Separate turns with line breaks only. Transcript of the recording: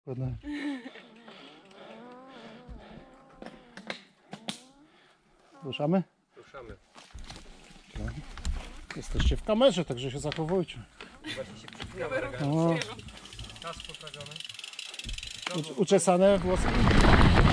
Ładne. Ruszamy?
Ruszamy.
Jesteście w kamerze, także się zachowujcie.
Właśnie się przypływa.
O,
Czas poprawiony.
uczesane włosy.